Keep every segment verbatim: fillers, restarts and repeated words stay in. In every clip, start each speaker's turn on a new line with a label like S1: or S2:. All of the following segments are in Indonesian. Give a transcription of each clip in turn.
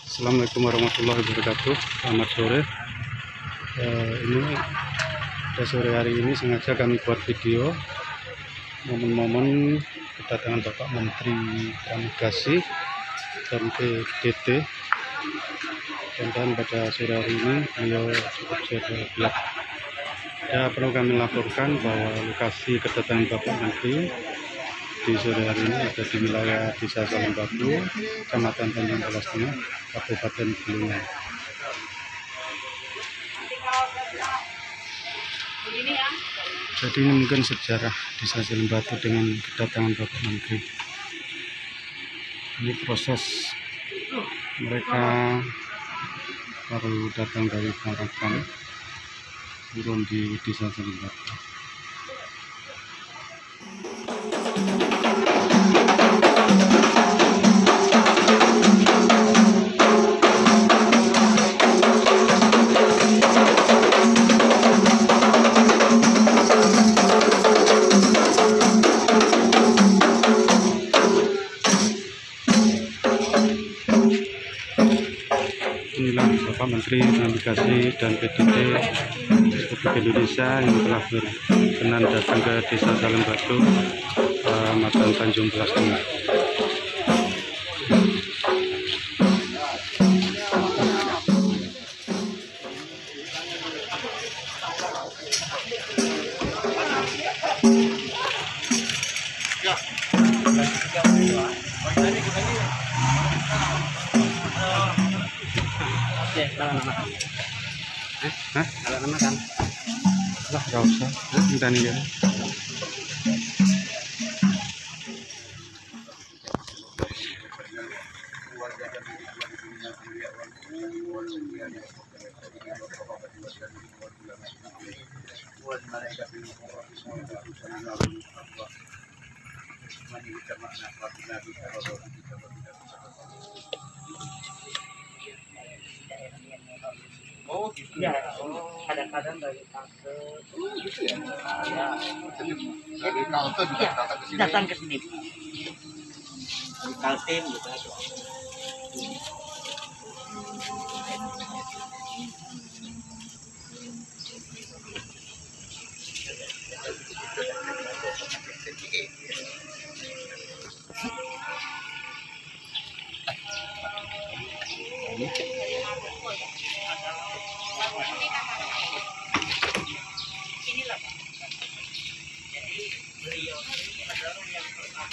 S1: Assalamualaikum warahmatullahi wabarakatuh. Selamat sore. Eh, ini pada sore hari ini sengaja kami buat video momen-momen kedatangan Bapak Menteri Pramugasi dan P D T. Dan pada sore hari ini beliau cukup sibuk. Ya, perlu kami laporkan bahwa lokasi kedatangan Bapak Menteri di sore hari ini ada di wilayah Desa Salembatu, Kecamatan Tanjung Balas Tengah, Kabupaten Bulungan. Jadi ini mungkin sejarah Desa Salembatu dengan kedatangan Bapak Menteri. Ini proses mereka baru datang dari Tarakan, turun di Desa Salembatu. Inilah Bapak Menteri Navigasi dan P D T Republik Indonesia yang telah berkenan datang ke Desa Salembatu, Kecamatan Tanjung Balas Tengah. Hah? Kalau nama kan? Lah, gak usah. Minta nih ya.
S2: Oh gitu ya, kadang-kadang dari Kalsel. Oh gitu ya. Ya. Jadi dari Kalsel juga ya, datang ke sini. Datang ke sini. Dari Kaltim gitu. Inilah Pak. Jadi beliau ini adalah yang pertama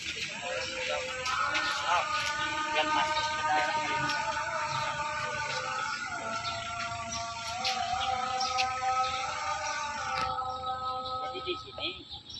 S2: yang masuk ke daerah Kalimantan. Jadi di sini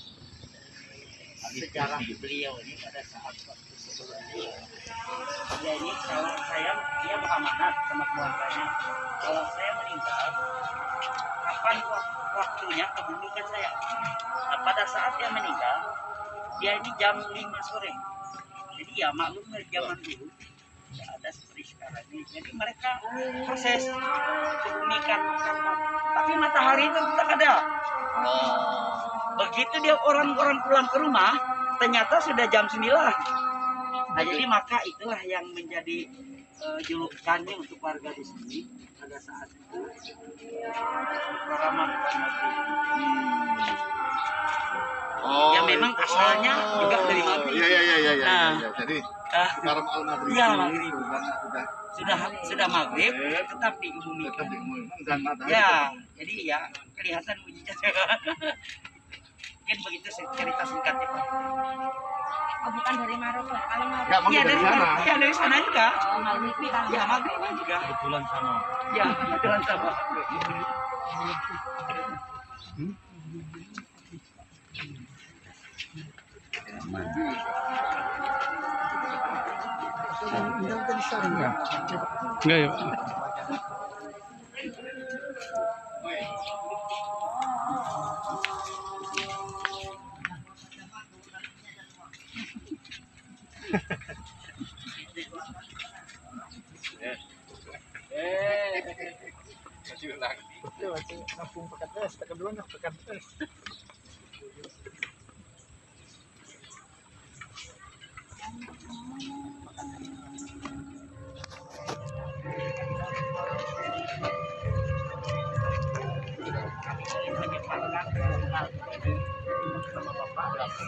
S2: sejarah beliau ini pada saat waktu sebelum dia, dia ini kalau saya dia beramanat sama keluarganya, kalau saya meninggal kapan waktunya kebumikan saya. Nah, pada saat dia meninggal dia ini jam lima sore, jadi ya maklum zaman dulu tidak ada seperti sekarang ini. Jadi mereka proses kebumikan, tapi matahari itu tetap ada. Begitu dia orang-orang pulang ke rumah, ternyata sudah jam sembilan. Nah, jadi maka itulah yang menjadi uh, julukannya untuk warga di sini pada saat itu. Peraman oh, ya memang asalnya oh, juga dari Maghrib.
S3: Iya iya iya iya.
S2: Nah,
S3: ya, jadi
S2: uh,
S3: sekarang al-Maghrib.
S2: Iya, Maghrib.
S3: Sudah
S2: sudah sudah Maghrib tetap diumumikan.
S3: Dan matahari.
S2: Ya, jadi ya kelihatan mujizatnya. Mungkin begitu cerita singkatnya Pak.
S4: Oh, bukan dari Maroko. Kalau Maroko.
S3: Enggak,
S2: Iya,
S3: dari
S2: dari
S3: sana.
S2: Iya, dari sana juga.
S4: Oh, Maghrib kan.
S2: Ya, Maghrib juga.
S1: Kebetulan sama.
S2: Ya, kebetulan sama.
S1: Hmm? Enggak ya, Pak.
S3: Masih langsung pakai tes, tekan dulu nak tekan tes.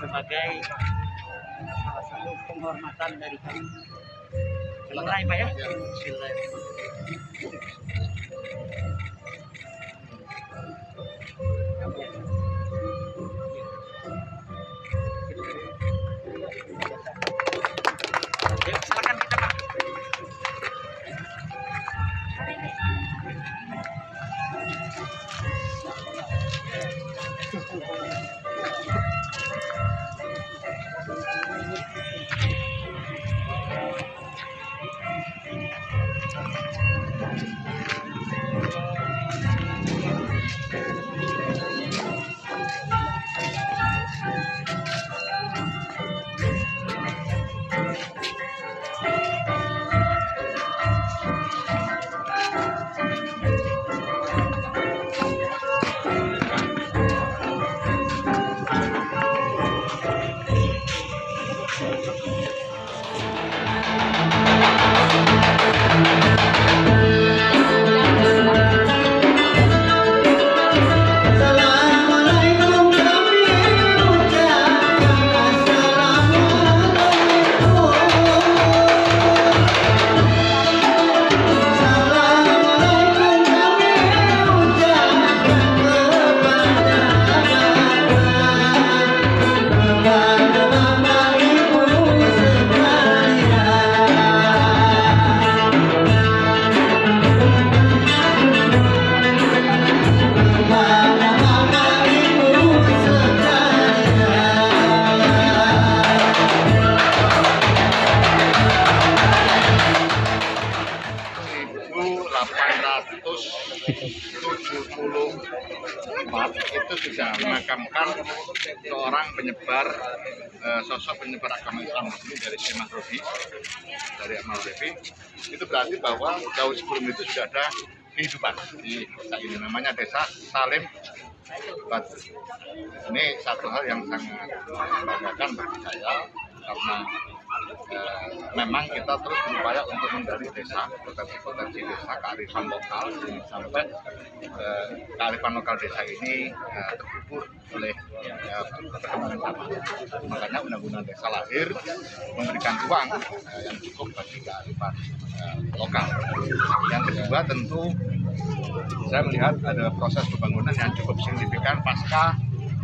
S2: sebagai salah satu penghormatan dari kami. Mulai Pak ya. Yuk, silakan kita Pak.
S3: tujuh puluh empat itu sudah memakamkan seorang penyebar eh, sosok penyebar agama Islam ini dari Syekh Mahrobi, dari Ahmad Levi. Itu berarti bahwa jauh sebelum itu sudah ada kehidupan di desa ini, namanya Desa Salim Batu. Ini satu hal yang sangat membanggakan bagi saya karena eh, memang kita terus berupaya untuk menggali desa, potensi-potensi desa, kearifan lokal, sampai eh, kearifan lokal desa ini eh, terkubur oleh eh, perkembangan zaman. Makanya undang-undang desa lahir memberikan ruang eh, yang cukup bagi kearifan eh, lokal. Yang kedua tentu saya melihat ada proses pembangunan yang cukup signifikan pasca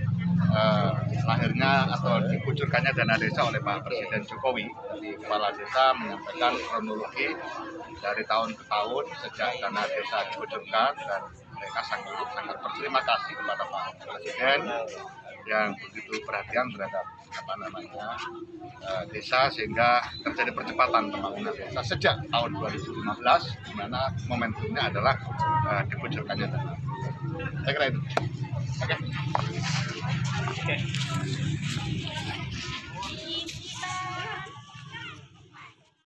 S3: Uh, lahirnya atau dikucurkannya dana desa oleh Pak Presiden Jokowi. Jadi kepala desa menyampaikan kronologi dari tahun ke tahun sejak dana desa dikucurkan, dan mereka sangat sangat berterima kasih kepada Pak Presiden yang begitu perhatian terhadap apa namanya uh, desa, sehingga terjadi percepatan pembangunan desa sejak tahun dua ribu lima belas, di mana momentumnya adalah uh, dikucurkannya dana. Saya kira itu. Oke. Okay.
S2: Oke.